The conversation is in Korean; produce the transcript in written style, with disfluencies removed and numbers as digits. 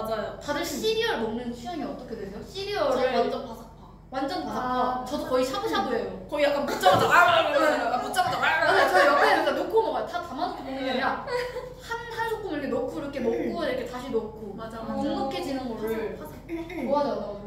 맞아요. 다들 시리얼 먹는 취향이 어떻게 되세요? 저 시리얼을 완전 바삭파. 완전 바삭파. 저도 거의 샤브샤브예요. 거의 약간 묻자마자 묻자마자 맞아요. 저 옆에 이렇게 놓고 먹어요. 다 담아놓고 먹는 게 아니라 한 소끔 이렇게 넣고 이렇게 먹고 이렇게 다시 넣고 맞아. 눅눅해지는 거를 좋아하잖아요.